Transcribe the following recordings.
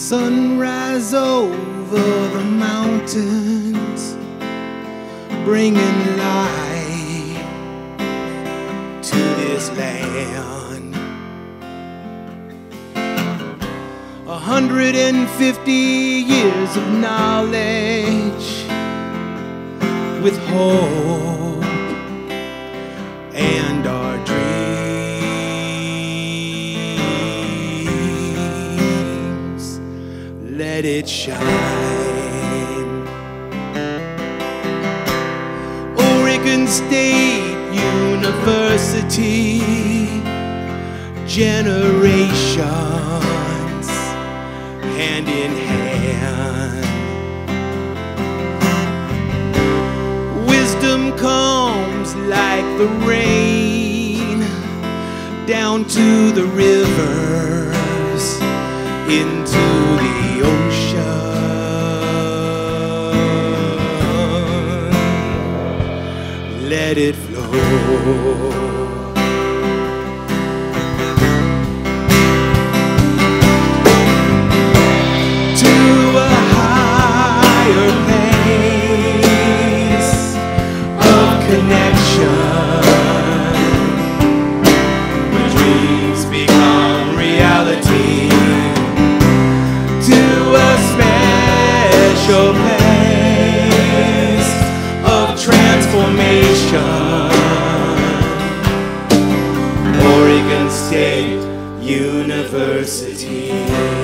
Sunrise over the mountains, bringing light to this land. 150 years of knowledge with hope and our dreams. Let it shine. Oregon State University, generations hand in hand. Wisdom comes like the rain down to the rivers, into the ocean. Let it flow. Place of transformation, Oregon State University.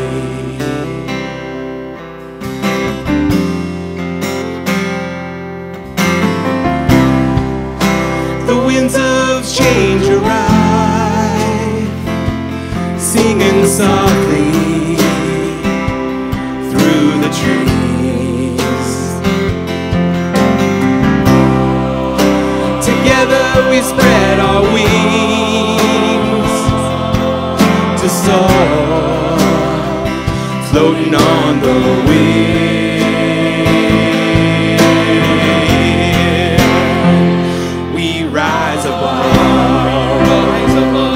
The winds of change arrive, singing softly through the trees. We spread our wings to soar, floating on the wind. We rise above, rise above.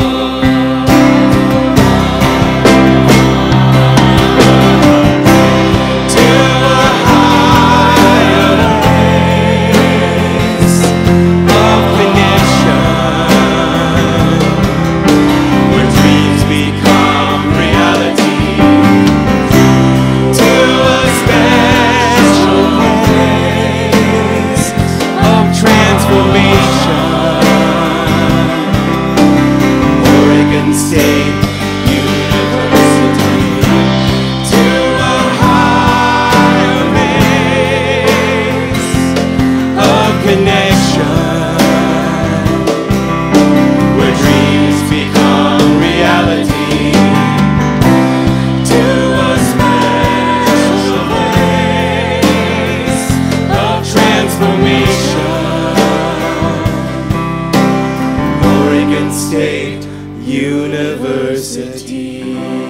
Oregon State University, to a higher place of connection, where dreams become reality, to a special place of transformation. Oregon State University.